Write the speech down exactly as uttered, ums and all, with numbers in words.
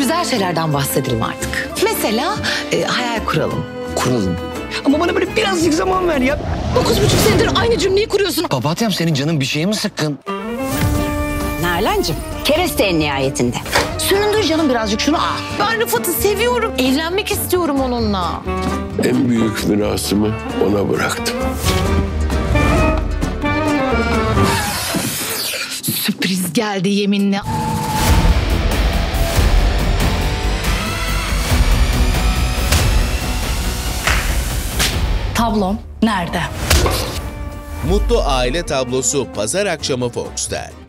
güzel şeylerden bahsedelim artık. Mesela e, hayal kuralım. Kuralım. Ama bana böyle birazcık zaman ver ya. Dokuz buçuk senedir aynı cümleyi kuruyorsun. Papatyam, senin canın bir şeye mi sıkkın? Nalan'cığım, kereste en nihayetinde. Süründür canım birazcık şunu. Ah. Ben Rıfat'ı seviyorum. Evlenmek istiyorum onunla. En büyük mirasımı ona bıraktım. Sürpriz geldi yeminle. Tablom nerede? Mutlu Aile Tablosu Pazar akşamı Fox'ta.